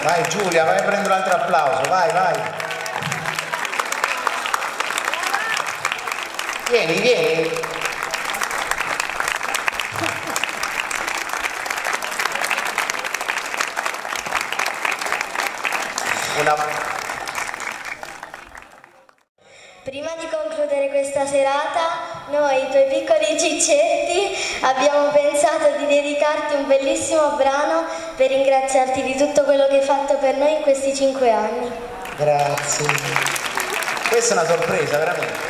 Vai Giulia, vai a prendere un altro applauso, vai, vai. Vieni, vieni. Prima di concludere questa serata, noi, i tuoi piccoli ciccetti, abbiamo pensato di dedicarti un bellissimo brano per ringraziarti di tutto quello che hai fatto per noi in questi 5 anni. Grazie. Questa è una sorpresa, veramente.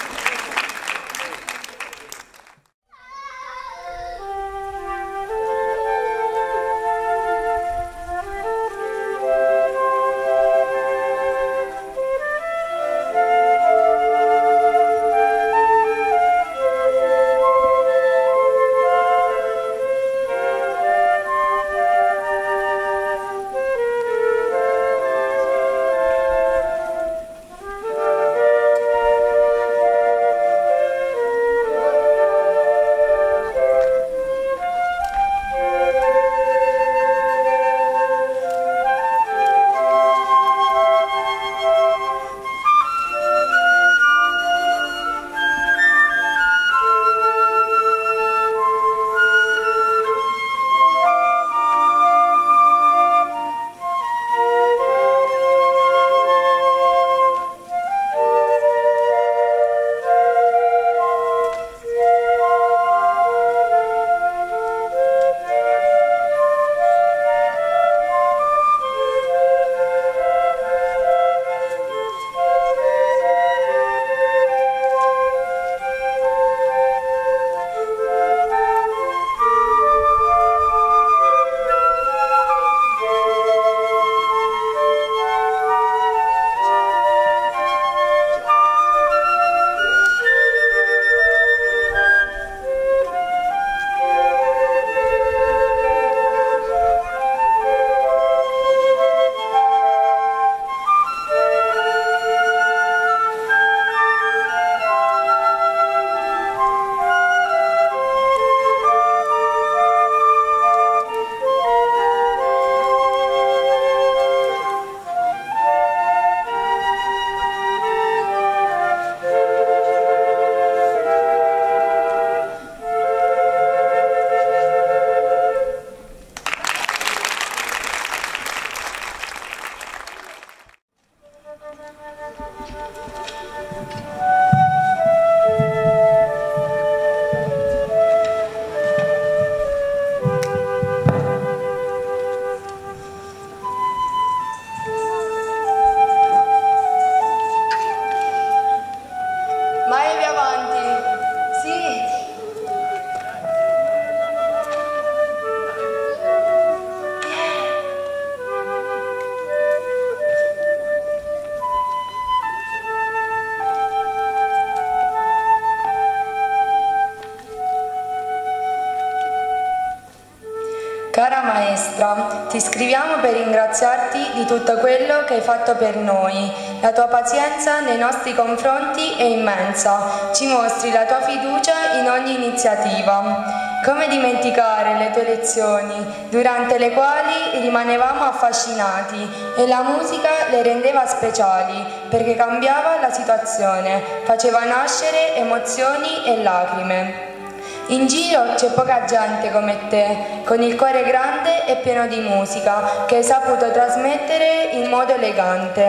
Cara maestra, ti scriviamo per ringraziarti di tutto quello che hai fatto per noi. La tua pazienza nei nostri confronti è immensa, ci mostri la tua fiducia in ogni iniziativa. Come dimenticare le tue lezioni, durante le quali rimanevamo affascinati e la musica le rendeva speciali, perché cambiava la situazione, faceva nascere emozioni e lacrime. In giro c'è poca gente come te, con il cuore grande e pieno di musica, che hai saputo trasmettere in modo elegante.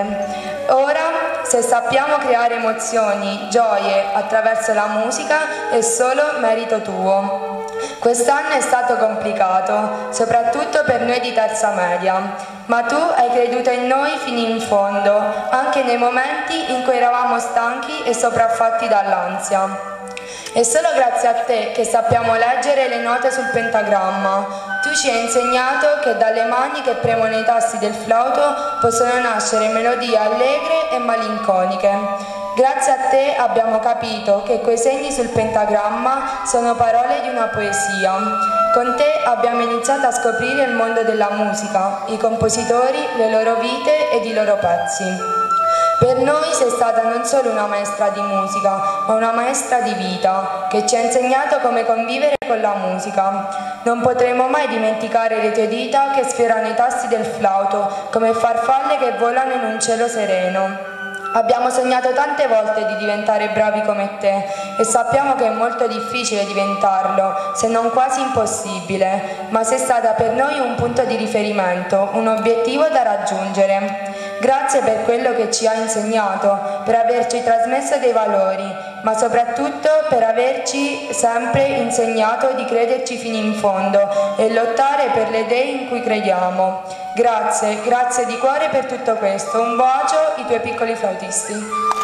Ora, se sappiamo creare emozioni, gioie attraverso la musica, è solo merito tuo. Quest'anno è stato complicato, soprattutto per noi di terza media, ma tu hai creduto in noi fino in fondo, anche nei momenti in cui eravamo stanchi e sopraffatti dall'ansia. È solo grazie a te che sappiamo leggere le note sul pentagramma. Tu ci hai insegnato che dalle mani che premono i tasti del flauto possono nascere melodie allegre e malinconiche. Grazie a te abbiamo capito che quei segni sul pentagramma sono parole di una poesia. Con te abbiamo iniziato a scoprire il mondo della musica, i compositori, le loro vite ed i loro pezzi. Per noi sei stata non solo una maestra di musica, ma una maestra di vita, che ci ha insegnato come convivere con la musica. Non potremo mai dimenticare le tue dita che sfiorano i tasti del flauto, come farfalle che volano in un cielo sereno. Abbiamo sognato tante volte di diventare bravi come te e sappiamo che è molto difficile diventarlo, se non quasi impossibile, ma sei stata per noi un punto di riferimento, un obiettivo da raggiungere. Grazie per quello che ci hai insegnato, per averci trasmesso dei valori, ma soprattutto per averci sempre insegnato di crederci fino in fondo e lottare per le idee in cui crediamo. Grazie, grazie di cuore per tutto questo. Un bacio, i tuoi piccoli flautisti.